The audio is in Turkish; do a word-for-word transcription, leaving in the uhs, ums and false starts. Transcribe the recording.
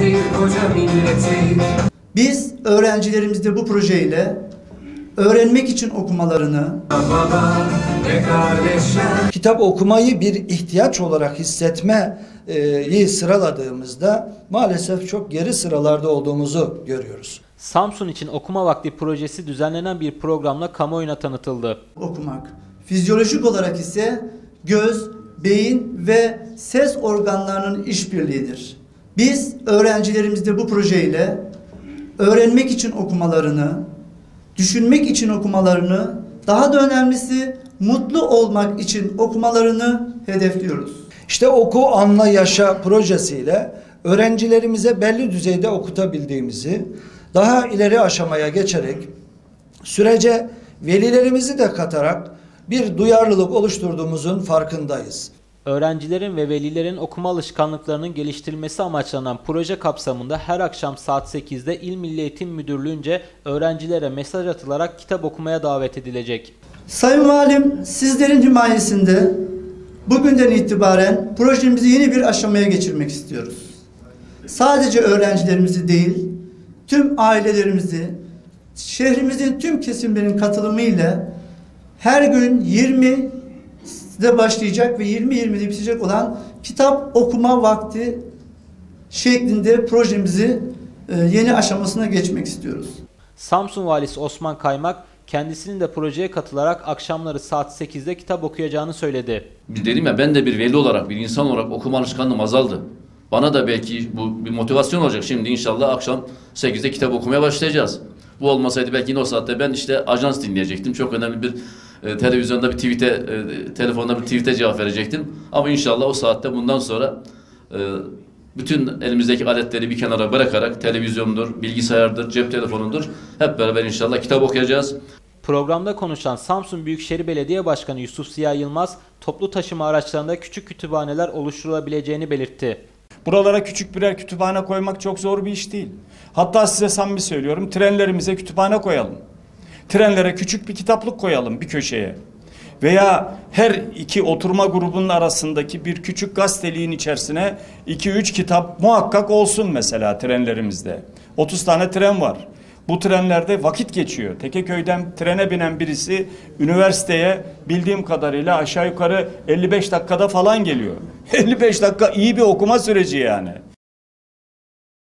bir koca milleti. Biz öğrencilerimizde bu projeyle öğrenmek için okumalarını, Baba ve kardeşler. Kitap okumayı bir ihtiyaç olarak hissetmeyi sıraladığımızda maalesef çok geri sıralarda olduğumuzu görüyoruz. Samsun için Okuma Vakti projesi düzenlenen bir programla kamuoyuna tanıtıldı. okumak. Fizyolojik olarak ise göz, beyin ve ses organlarının işbirliğidir. Biz öğrencilerimizde bu projeyle öğrenmek için okumalarını, düşünmek için okumalarını, daha da önemlisi mutlu olmak için okumalarını hedefliyoruz. İşte Oku Anla Yaşa projesiyle öğrencilerimize belli düzeyde okutabildiğimizi, daha ileri aşamaya geçerek sürece velilerimizi de katarak bir duyarlılık oluşturduğumuzun farkındayız. Öğrencilerin ve velilerin okuma alışkanlıklarının geliştirilmesi amaçlanan proje kapsamında her akşam saat sekizde İl Milli Eğitim Müdürlüğü'nce öğrencilere mesaj atılarak kitap okumaya davet edilecek. Sayın Valim, sizlerin himayesinde bugünden itibaren projemizi yeni bir aşamaya geçirmek istiyoruz. Sadece öğrencilerimizi değil, tüm ailelerimizi, şehrimizin tüm kesimlerinin katılımıyla her gün yirmide başlayacak ve yirmi yirmide bitecek olan kitap okuma vakti şeklinde projemizi yeni aşamasına geçmek istiyoruz. Samsun Valisi Osman Kaymak kendisinin de projeye katılarak akşamları saat sekizde kitap okuyacağını söyledi. Dedim ya, ben de bir veli olarak, bir insan olarak okuma alışkanlığım azaldı. Bana da belki bu bir motivasyon olacak. Şimdi inşallah akşam sekizde kitap okumaya başlayacağız. Bu olmasaydı belki yine o saatte ben işte ajans dinleyecektim. Çok önemli bir e, televizyonda bir tweet'e, e, telefonda bir tweet'e cevap verecektim. Ama inşallah o saatte bundan sonra e, bütün elimizdeki aletleri bir kenara bırakarak televizyondur, bilgisayardır, cep telefonudur, hep beraber inşallah kitap okuyacağız. Programda konuşan Samsun Büyükşehir Belediye Başkanı Yusuf Ziya Yılmaz, toplu taşıma araçlarında küçük kütüphaneler oluşturulabileceğini belirtti. Buralara küçük birer kütüphane koymak çok zor bir iş değil. Hatta size samimi söylüyorum, trenlerimize kütüphane koyalım. Trenlere küçük bir kitaplık koyalım bir köşeye. Veya her iki oturma grubunun arasındaki bir küçük gazeteliğin içerisine iki üç kitap muhakkak olsun mesela trenlerimizde. otuz tane tren var. Bu trenlerde vakit geçiyor. Tekeköy'den trene binen birisi üniversiteye bildiğim kadarıyla aşağı yukarı elli beş dakikada falan geliyor. elli beş dakika iyi bir okuma süreci yani.